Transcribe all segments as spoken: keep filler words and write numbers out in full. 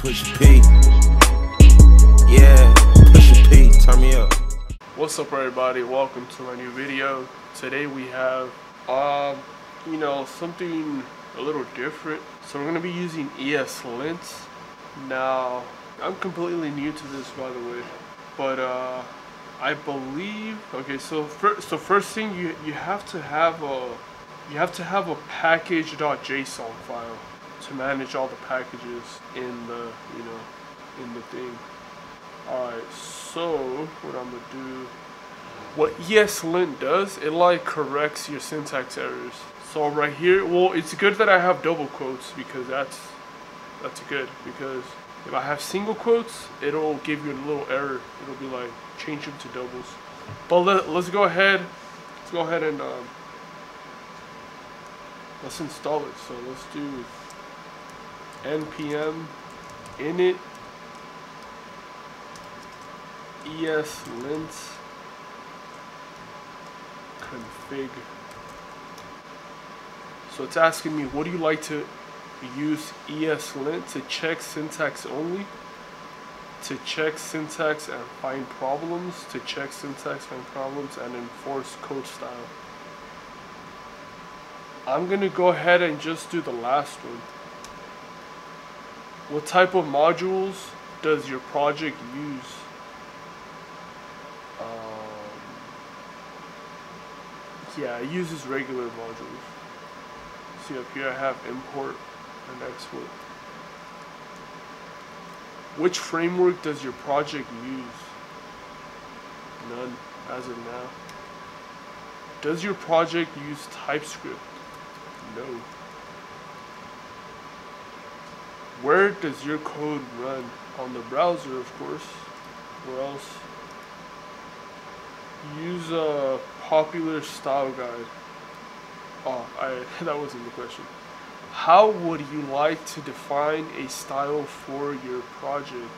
Push P. Yeah, Push P, turn me up. What's up, everybody? Welcome to my new video. Today we have, um, you know, something a little different. So we're gonna be using ESLint. Now, I'm completely new to this, by the way, but uh, I believe. Okay, so first, so first thing you you have to have a you have to have a package.json file to manage all the packages in the you know in the thing. Alright, so what I'm gonna do, what ESLint does, it like corrects your syntax errors. So right here, well, it's good that I have double quotes because that's that's good, because if I have single quotes, it'll give you a little error. It'll be like change them to doubles. But let, let's go ahead let's go ahead and um, let's install it. So let's do npm init ESLint config. So it's asking me, what do you like to use ESLint to check syntax only, to check syntax and find problems, to check syntax, find problems, and enforce code style. I'm gonna go ahead and just do the last one. What type of modules does your project use? Um, yeah, it uses regular modules. See up here, I have import and export. Which framework does your project use? None, as of now. Does your project use TypeScript? No. Where does your code run? On the browser, of course. Where else? Use a popular style guide. Oh, I that wasn't the question. How would you like to define a style for your project?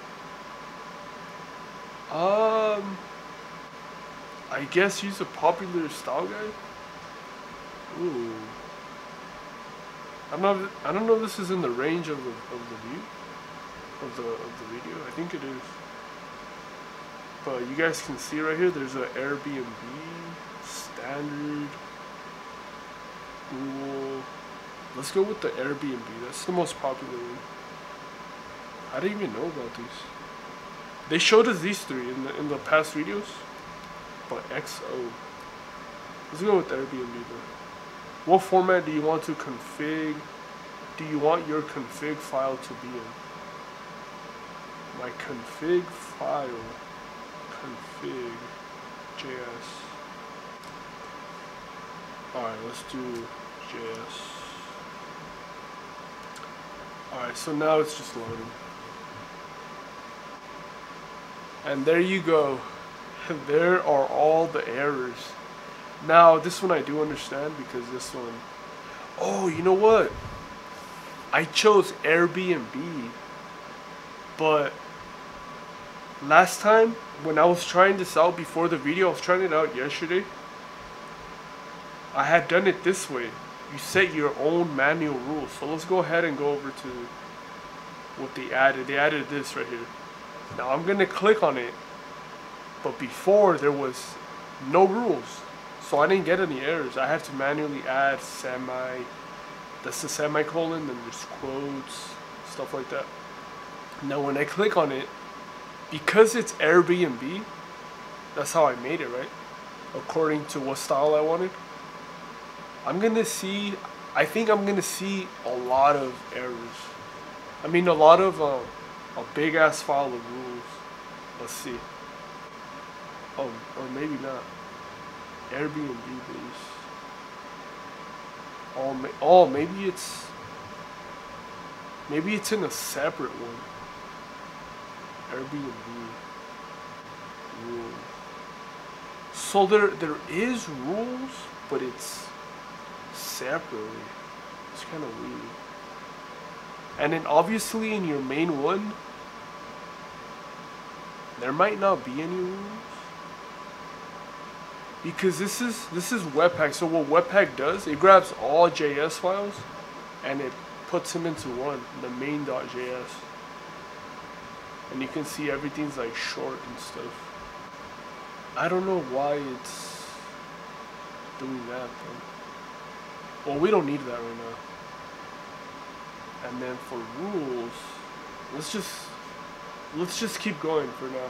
Um, I guess use a popular style guide. Ooh. I'm not. I don't know if this is in the range of the of the view of the of the video. I think it is. But you guys can see right here. There's an Airbnb, standard, Google. Let's go with the Airbnb. That's the most popular one. I didn't even know about these. They showed us these three in the in the past videos. But X O. Let's go with Airbnb though. What format do you want to config? Do you want your config file to be in? My config file. Config J S. Alright, let's do J S. Alright, so now it's just loading. And there you go. There are all the errors. Now, this one I do understand, because this one... Oh, you know what? I chose Airbnb. But last time, when I was trying this out before the video, I was trying it out yesterday. I had done it this way. You set your own manual rules. So let's go ahead and go over to what they added. They added this right here. Now I'm going to click on it. But before, there was no rules. So I didn't get any errors. I had to manually add semi, that's the semicolon, and there's quotes, stuff like that. Now when I click on it, because it's Airbnb, that's how I made it, right? According to what style I wanted. I'm gonna see, I think I'm gonna see a lot of errors. I mean, a lot of, uh, a big ass file of rules. Let's see. Oh, or maybe not. Airbnb base. Oh, ma oh, maybe it's maybe it's in a separate one. Airbnb rules. So there there is rules, but it's separately. It's kind of weird. And then obviously in your main one, there might not be any rules. Because this is this is Webpack. So what Webpack does, it grabs all J S files and it puts them into one, the main.js. and you can see everything's like short and stuff. I don't know why it's doing that though. Well, we don't need that right now. And then for rules, let's just let's just keep going for now.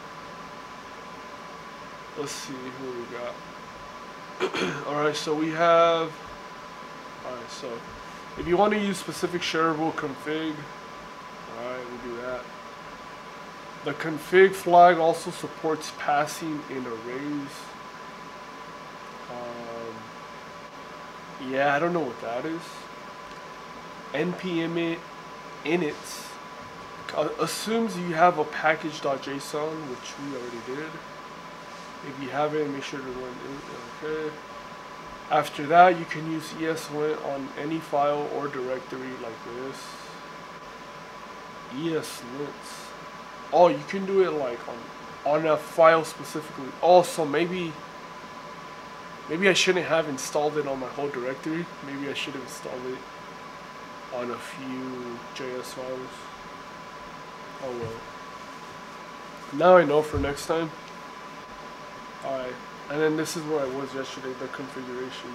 Let's see who we got. Alright, so we have alright, so if you want to use specific shareable config, alright, we do that. The config flag also supports passing in arrays. Um, yeah, I don't know what that is. npm init assumes you have a package.json, which we already did. If you haven't, make sure to run it. Okay. After that, you can use ESLint on any file or directory like this. ESLint. Oh, you can do it like on on a file specifically. Also, maybe maybe I shouldn't have installed it on my whole directory. Maybe I should have installed it on a few J S files. Oh well. Now I know for next time. Alright, and then this is where I was yesterday, the configuration.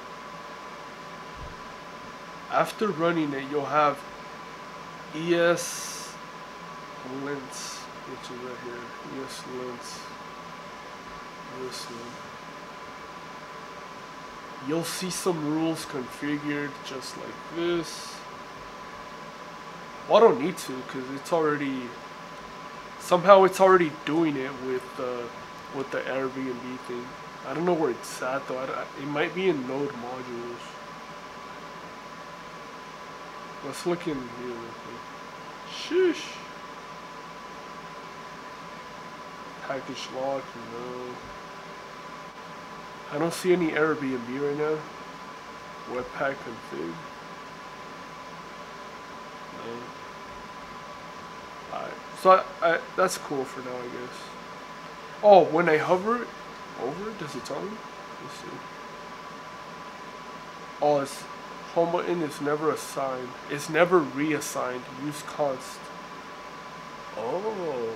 After running it, you'll have ESLint, which is right here. ESLint. ESLint. You'll see some rules configured just like this. Well, I don't need to, because it's already, somehow it's already doing it with the, with the Airbnb thing. I don't know where it's at though. I, I, it might be in node modules. Let's look in here real quick. Sheesh. Package lock, no. I don't see any Airbnb right now. Webpack config. No. Alright, so I, I, that's cool for now, I guess. Oh, when I hover it over it, does it tell me? Let's see. Oh, it's home button is never assigned. It's never reassigned. Use const. Oh,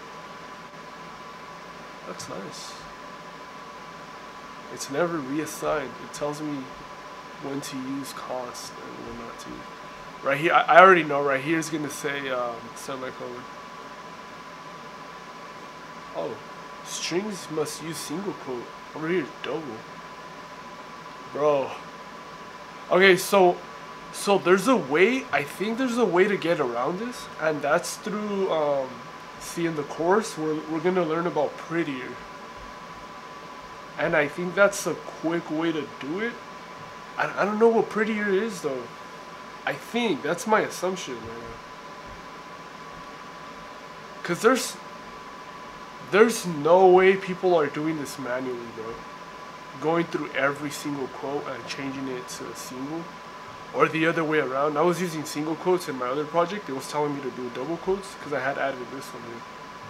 that's nice. It's never reassigned. It tells me when to use const and when not to. Right here, I, I already know. Right here is gonna say um, semicolon. Oh. Strings must use single quote. Over here, double. Bro. Okay, so so there's a way, I think there's a way to get around this, and that's through um see in the course we're we're gonna learn about prettier. And I think that's a quick way to do it. I, I don't know what prettier is though. I think that's my assumption, man. Cause there's There's no way people are doing this manually, bro. Going through every single quote and changing it to a single. Or the other way around. I was using single quotes in my other project. It was telling me to do double quotes because I had added this one here.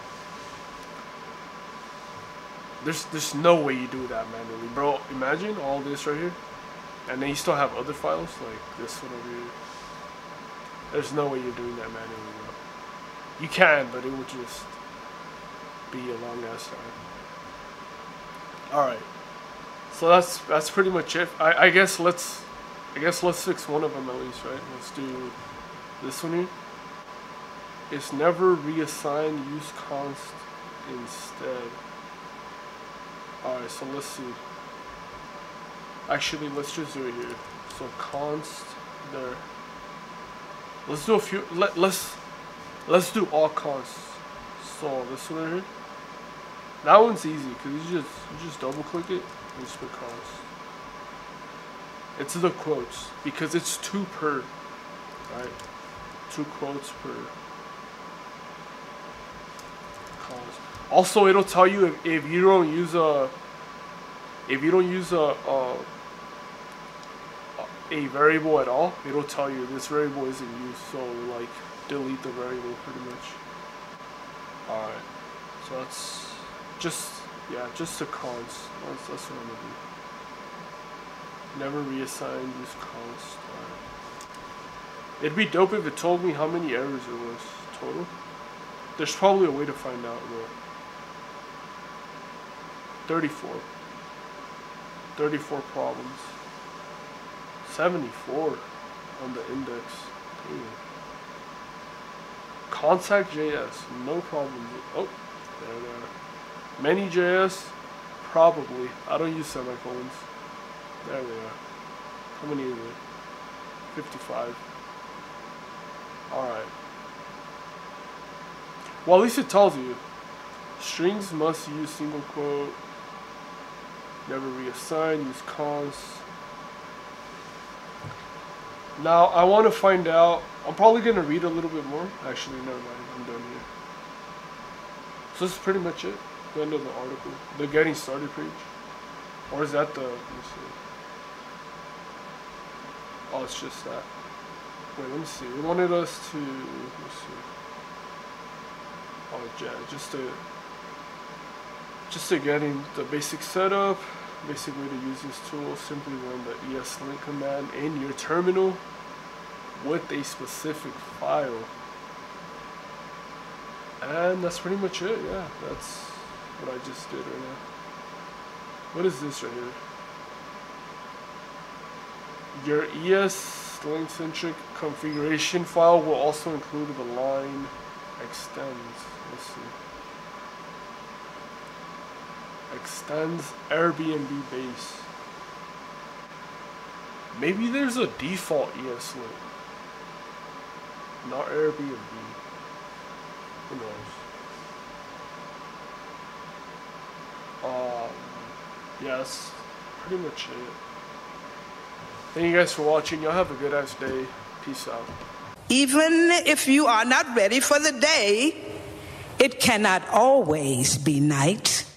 There's, there's no way you do that manually. Bro, imagine all this right here. And then you still have other files like this one over here. There's no way you're doing that manually, bro. You can, but it would just be a long ass time. Alright. So that's that's pretty much it. I, I guess let's I guess let's fix one of them at least, right? Let's do this one here. It's never reassigned, use const instead. Alright, so let's see. Actually, let's just do it here. So const there. Let's do a few let let's let's do all consts. So this one right here. That one's easy because you just you just double click it and just put const. It's the quotes because it's two per, right? Two quotes per const. Also, it'll tell you if, if you don't use a if you don't use a, a a variable at all, it'll tell you this variable isn't used. So like delete the variable pretty much. All right. So that's just, yeah, just a const. That's, that's what I'm gonna do. Never reassign, use const. Right. It'd be dope if it told me how many errors it was total. There's probably a way to find out, but thirty-four. thirty-four problems. seventy-four on the index. Damn. Contact J S, no problems. Oh, there they are. Many J S, probably. I don't use semicolons. There they are. How many is it? fifty-five. Alright. Well, at least it tells you. Strings must use single quote. Never reassign. Use const. Now, I want to find out. I'm probably going to read a little bit more. Actually, never mind. I'm done here. So this is pretty much it. The end of the article. The getting started page. Or is that the... Let me see. Oh, it's just that. Wait, let me see. They wanted us to... Let me see. Oh, yeah, just to... Just to getting the basic setup. Basic way to use this tool. Simply run the eslink command in your terminal with a specific file. And that's pretty much it, yeah. That's what I just did right now. What is this right here? Your eslink-centric configuration file will also include the line extends. Let's see. Extends Airbnb base. Maybe there's a default eslink. Not Airbnb. Who knows? Um, yeah, that's pretty much it. Thank you guys for watching. Y'all have a good ass day. Peace out. Even if you are not ready for the day, it cannot always be night.